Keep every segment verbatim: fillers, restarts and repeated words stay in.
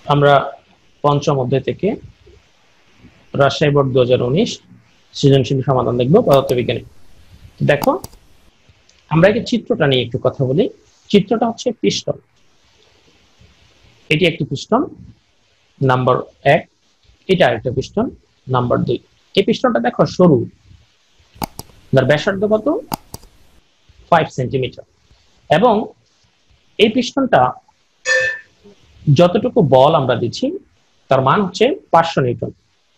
আমরা পঞ্চম অধ্যায় থেকে রাজশাহী বোর্ড দুই হাজার উনিশ সৃজনশীল সমাধান দেখব পদার্থবিজ্ঞানে। দেখো আমরা এই চিত্রটা নিয়ে একটু কথা বলি। চিত্রটা হচ্ছে পিস্টন। এটি একটি পিস্টন নাম্বার এক, এটা আরেকটা পিস্টন নাম্বার দুই। এই পিস্টনটা দেখো সরু, যার ব্যাসার্ধ কত পাঁচ সেন্টিমিটার, এবং এই পিস্টনটা যতটুকু বল আমরা দিচ্ছি তার মান হচ্ছে পাঁচশো নিউটন।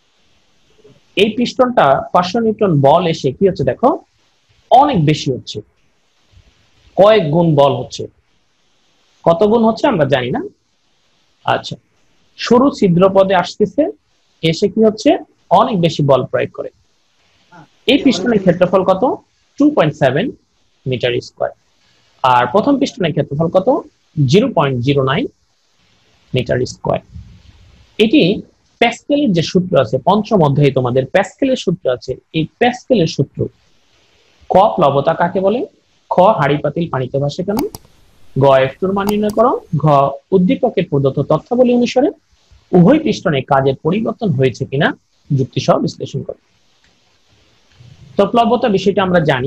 এই পিস্টনটা পাঁচশো নিউটন বল এসে কি হচ্ছে দেখো অনেক বেশি হচ্ছে, কয়েক গুণ বল হচ্ছে। কত গুণ হচ্ছে আমরা জানি না। আচ্ছা, সরু ছিদ্র পদে আসতেছে, এসে কি হচ্ছে অনেক বেশি বল প্রয়োগ করে। এই পিস্টনের ক্ষেত্রফল কত two point seven metre square, আর প্রথম পিস্টনের ক্ষেত্রফল কত zero point zero nine metre square. এটি প্যাসকেলের যে সূত্র আছে, পঞ্চম অধ্যায়ে তোমাদের প্যাসকেলের সূত্র আছে। এই প্যাসকেলের সূত্র ক প্লবতা কাকে বলে, খ হাড়ি পাতিল পানিতে ভাসে কেন, গ এফ টুর মান নির্ণয় করো, ঘ উদ্দীপকের প্রদত্ত তথ্যাবলী অনুসারে উভয় পিস্টনে কাজের পরিবর্তন হয়েছে কিনা যুক্তি সহ বিশ্লেষণ করো। তো প্লবতা বিষয়টা আমরা জানি।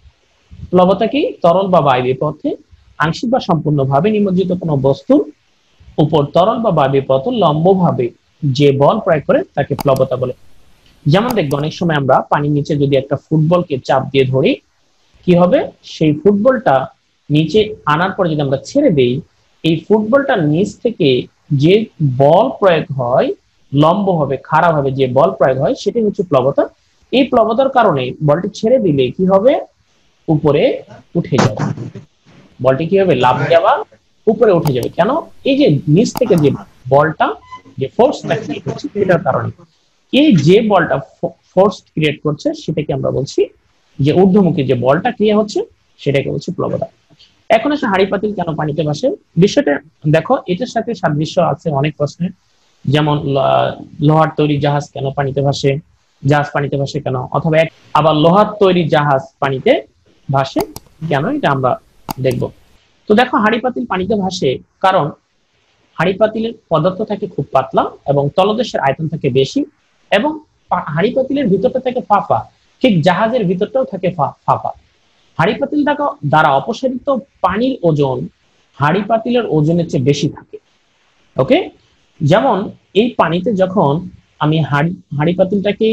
প্লবতা কি তরল বা বায়বীয় পথে আংশিক বা সম্পূর্ণভাবে নিমজ্জিত কোনো বস্তুর উপর তরল বা বায়বীয় পথে লম্বভাবে যে বল প্রয়োগ করে তাকে প্লবতা বলে। যেমন দেখবো অনেক সময় আমরা পানির নিচে যদি একটা ফুটবলকে চাপ দিয়ে ধরি, কি হবে সেই ফুটবলটা নিচে আনার পরে যদি আমরা ছেড়ে দেই, এই ফুটবলটার নিচ থেকে যে বল প্রয়োগ হয় লম্বভাবে খাড়াভাবে যে বল প্রয়োগ হয় সেটাই হচ্ছে প্লবতা। এই প্লবতার কারণে বলটি ছেড়ে দিলে কি হবে উপরে উঠে যাবে, বলটি কি হবে লাফ দেওয়া উপরে উঠে যাবে। কেন? এই যে নিচ থেকে যে বলটা যে ফোর্সটা ক্রিয়েট হচ্ছে সেটার কারণে। এই যে বলটা ফোর্স ক্রিয়েট করছে সেটাকে আমরা বলছি যে ঊর্ধ্বমুখী যে বলটা ক্রিয়া হচ্ছে সেটাকে বলছি প্লবতা। এখন আসে হাড়ি পাতিল কেন পানিতে ভাসে বিষয়টা দেখো, এটার সাথে সাদৃশ্য আছে অনেক প্রশ্নের। যেমন লোহার তৈরি জাহাজ কেন পানিতে ভাসে, জাহাজ পানিতে ভাসে কেন, অথবা আবার লোহার তৈরি জাহাজ পানিতে ভাসে কেন, এটা আমরা দেখব। তো দেখো হাড়ি পাতিল পানিতে ভাসে কারণ হাড়ি পাতিলের পদার্থ থাকে খুব পাতলা এবং তলদেশের আয়তন থাকে বেশি, এবং হাড়ি পাতিলের ভিতরটা থাকে ফাঁপা, ঠিক জাহাজের ভিতরটাও থাকে ফাঁপা। হাড়ি পাতিল দ্বারা অপসারিত পানির ওজন হাড়ি পাতিলের ওজনের চেয়ে বেশি থাকে। ওকে, যেমন এই পানিতে যখন আমি হাড়ি হাড়ি পাতিলটাকে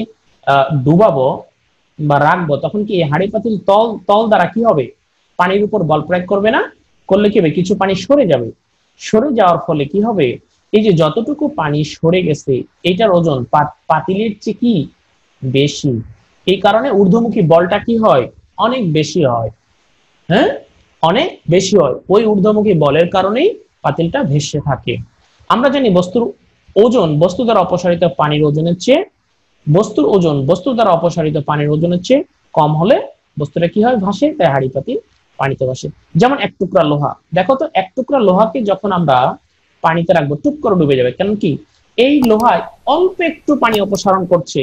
ডুবাবো বা রাখবো, তখন কি হাড়ি পাতিল তল তল দ্বারা কি হবে পানির উপর বল প্রয়োগ করবে না, করলে কি হবে কিছু পানি সরে যাবে। সরে যাওয়ার ফলে কি হবে, এই যে যতটুকু পানি সরে গেছে এটার ওজন পাতিলের চেয়ে কি বেশি, এই কারণে ঊর্ধ্বমুখী বলটা কি হয় অনেক বেশি হয়। হ্যাঁ, অনেক বেশি হয়। ওই ঊর্ধ্বমুখী বলের কারণেই পাতিলটা ভেসে থাকে। আমরা জানি বস্তুর ওজন বস্তু দ্বারা অপসারিত পানির ওজনের চেয়ে বস্তুর ওজন বস্তু দ্বারা অপসারিত পানির ওজনের চেয়ে কম হলে বস্তুটা কি হয় ভাসে, তাই হাড়ি পাতিল পানিতে ভাসে। যেমন এক টুকরা লোহা, দেখো তো এক টুকরা লোহাকে যখন আমরা পানিতে রাখবো টুক করে ডুবে যাবে। কেন কি এই লোহায় অল্প একটু পানি অপসারণ করছে,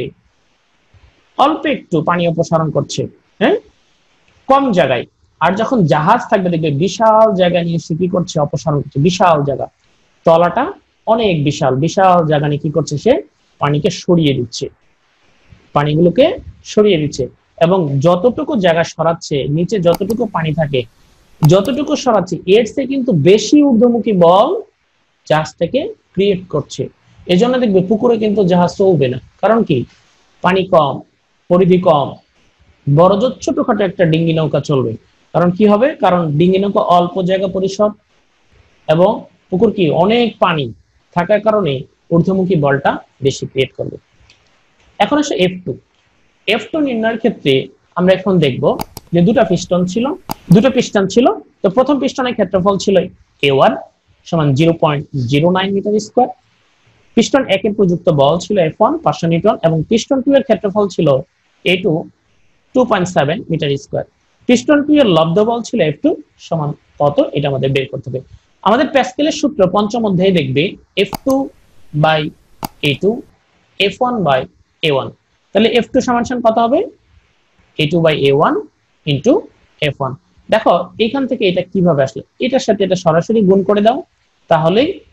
অল্প একটু পানি অপসারণ করছে, হ্যাঁ কম জায়গায়। আর যখন জাহাজ থাকবে দেখবে বিশাল জায়গা নিয়ে সে কি করছে অপসারণ করছে, বিশাল জায়গা, তলাটা অনেক বিশাল, বিশাল জায়গা নিয়ে কি করছে সে পানিকে সরিয়ে দিচ্ছে, পানিগুলোকে সরিয়ে দিচ্ছে। এবং যতটুকু জায়গা সরাচ্ছে নিচে যতটুকু পানি থাকে যতটুকু সরাচ্ছে এর চেয়ে কিন্তু বেশি ঊর্ধ্বমুখী বল জাহাজটাকে ক্রিয়েট করছে। এজন্য দেখবে পুকুরে কিন্তু জাহাজ চলবে না, কারণ কি পানি কম, পরিধি কম। বড় জোর ছোটখাটো একটা ডিঙ্গি নৌকা চলবে, কারণ কি হবে, কারণ ডিঙ্গি নৌকা অল্প জায়গা পরিসর এবং পুকুর কি অনেক পানি থাকার কারণে ঊর্ধ্বমুখী বলটা বেশি ক্রিয়েট করবে। এখন আসে এফ টু। এফ টু নির্ণয়ের ক্ষেত্রে আমরা এখন দেখব যে দুটো পিস্টন ছিল, দুটো পিস্টন ছিল। তো প্রথম পিস্টনের ক্ষেত্রফল ছিল এ ওয়ান সমান zero point zero nine metre square, piston এক এর প্রযুক্ত বল ছিল এফ ওয়ান পাঁচশো নিউটন, এবং পিস্টন টু এর ক্ষেত্রফল ছিল A two two point seven metre square. Piston two এর লব্ধ বল ছিল এফ টু সমান কত, এটা আমাদের বের করতে হবে। আমাদের প্যাসকেলের সূত্র পঞ্চম অধ্যায়ে দেখবে F two by A two F one by A one. তাহলে এফ টু সমান সমান কত হবে A two by A one into F one. দেখো এখান থেকে এটা কিভাবে আসলে, এটার সাথে এটা সরাসরি গুণ করে দাও, তাহলেই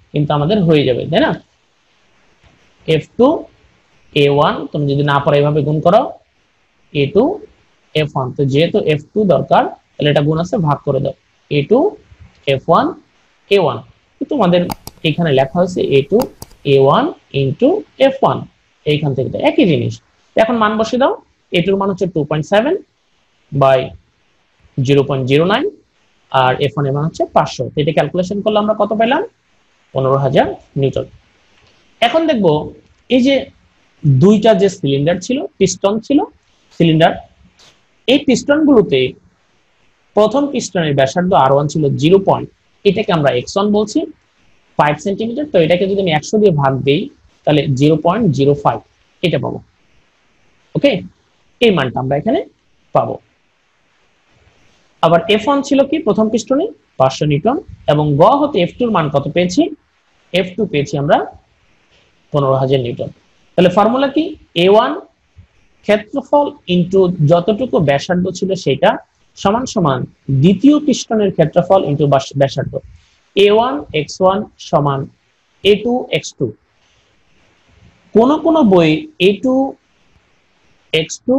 কিন্তু আমাদের হয়ে যাবে, তাই না? এফ টু এ ওয়ান, তুমি যদি না পারো এভাবে গুণ করো, এ টু এফ ওয়ান, তো যেহেতু এফ টু দরকার তাহলে এটা গুণ আছে, ভাগ করে দাও, A two F one A one. তোমাদের এখানে লেখা হয়েছে A two A one into F one, এইখান থেকে তো একই জিনিস। এখন মান বসে দাও, এ টুর মান হচ্ছে two point seven by zero point zero nine, আর এফ ওয়ান এর মান হচ্ছে পাঁচশো। এটা ক্যালকুলেশন করলে আমরা কত পেলাম? পনেরো হাজার নিউটন। এখন দেখবো এই যে দুইটা যে সিলিন্ডার ছিল, পিস্টন ছিল সিলিন্ডার, এই পিস্টন গুলোতে প্রথম পিস্টনের ব্যাসার্ধ আর ওয়ান ছিল জিরো পয়েন্ট, এটাকে আমরা এক্স ওয়ান বলছি, ফাইভ সেন্টিমিটার। তো এটাকে যদি আমি একশো দিয়ে ভাগ দিই তাহলে জিরো পয়েন্ট জিরো ফাইভ এটা পাবো। ওকে, এই মানটা আমরা এখানে পাবো। আবার এফ ওয়ান ছিল কি প্রথম পিস্টনে পাঁচশো নিউটন, এবং গ হতে এফ টুর মান কত পেয়েছি? এফ টু পেয়েছি আমরা পনেরো হাজার নিউটন। তাহলে ফর্মুলা কি? এ ওয়ান ক্ষেত্রফল ইন্টু যতটুকু ব্যাসার্ধ ছিল সেটা সমান সমান দ্বিতীয় পিস্টনের ক্ষেত্রফল ইন্টু ব্যাসার্ধ। এ ওয়ান এক্স ওয়ান সমান এ টু এক্স টু। কোন কোন বই A two X two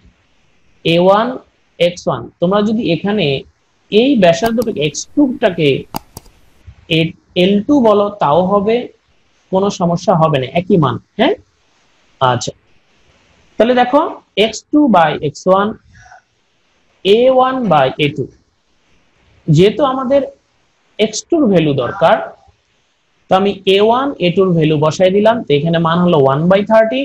A one X one, তোমরা যদি এখানে এই ব্যাসার্ধটাকে এক্স টু টাকে এল টু বলো তাও হবে, কোনো সমস্যা হবে না, একই মান। হ্যাঁ, আচ্ছা, তাহলে দেখো X two by X one, A one by A two, যেহেতু আমাদের এক্স টুর ভ্যালু দরকার, তো আমি এ ওয়ান এ টুর ভ্যালু বসাই দিলাম, তো এখানে মান হলো ওয়ান বাই থার্টি।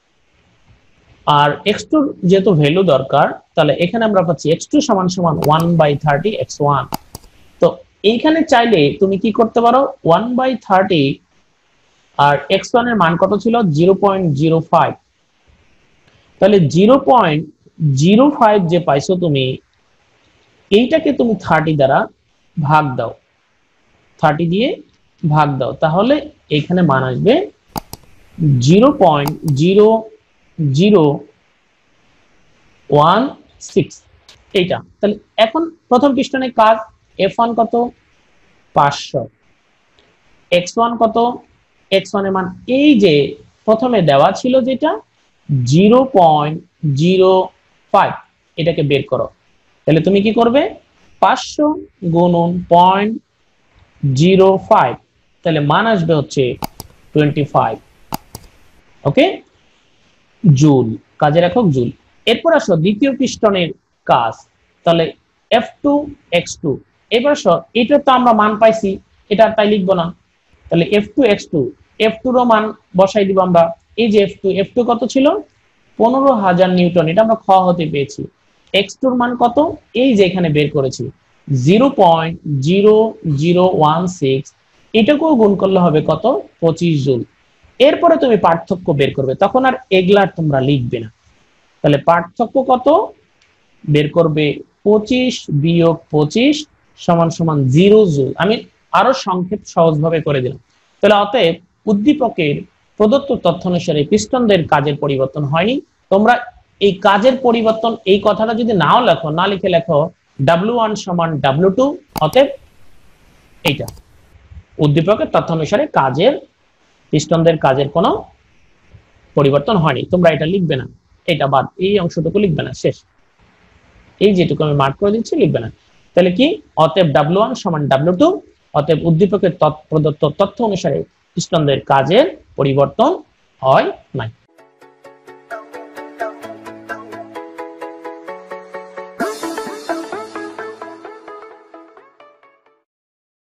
আর এক্স টুর যেহেতু ভ্যালু দরকার, তাহলে এখানে আমরা পাচ্ছি এক্স টু সমান সমান one by thirty X one. তো এইখানে চাইলে তুমি কি করতে পারো, ওয়ান বাই থার্টি আর এক্স ওয়ান এর মান কত ছিল? Zero point zero five. তাহলে জিরো পয়েন্ট জিরো ফাইভ যে পাইছো তুমি, এইটাকে তুমি থার্টি দ্বারা ভাগ দাও, থার্টি দিয়ে ভাগ দাও, তাহলে এখানে মান আসবে zero point zero zero one six এইটা। তাহলে এখন প্রথম পিস্টনের কাজ, এফ ওয়ান কত? পাঁচশো, এক্স ওয়ান কত? এক্স ওয়ান এর মান এই যে প্রথমে দেওয়া ছিল যেটা জিরো পয়েন্ট জিরো ফাইভ, এটাকে বের করো। তাহলে তুমি কি করবে? পাঁচশো গুণন পয়েন্ট জিরো ফাইভ, তাহলে মান আসবে হচ্ছে টোয়েন্টি ফাইভ। ওকে, জুল, কাজের একক জুল। এরপর আসো দ্বিতীয় পিস্টনের কাজ, তাহলে এফ টু এক্স টু। এবার আসো এটা তো আমরা মান পাইছি, এটা তাই লিখবো না, তাহলে F two X two, F টুর ও মান বসাই দিব আমরা। এই যে এফ টু, এফ টু কত ছিল? পনেরো হাজার নিউটন, এটা আমরা খ হতে পেয়েছি। এক্স টুর মান কত? এই যে এখানে বের করেছি zero point zero zero one six, এটাকেও গুণ করলে হবে কত? পঁচিশ জুল। এরপরে তুমি পার্থক্য বের করবে, তখন আর এগুলার তোমরা লিখবে না। তাহলে পার্থক্য কত বের করবে? পঁচিশ বিয়োগ পঁচিশ সমান সমান জিরো জুল। আমি আরো সংক্ষেপ সহজভাবে করে দিলাম। তাহলে অতএব উদ্দীপকের প্রদত্ত তথ্য অনুসারে পিস্টনদের কাজের পরিবর্তন হয়নি। তোমরা এই কাজের পরিবর্তন এই কথাটা যদি নাও লেখো, না লিখে লেখো ডাব্লিউ ওয়ান সমান ডাব্লিউ টু, অতএব এইটা উদ্দীপকের তথ্য অনুসারে কাজের পিস্টনদের কাজের কোনো পরিবর্তন হয়নি। তোমরা এটা লিখবে না, এটা বাদ, এই অংশটুকু লিখবে না, শেষ। এই যেটুকু আমি মার্ক করে দিচ্ছি লিখবে না। তাহলে কি? অতএব ডাব্লিউ ওয়ান সমান ডাব্লিউ টু, অতএব উদ্দীপকের প্রদত্ত তথ্য অনুসারে পিস্টনদের কাজের পরিবর্তন হয় নাই।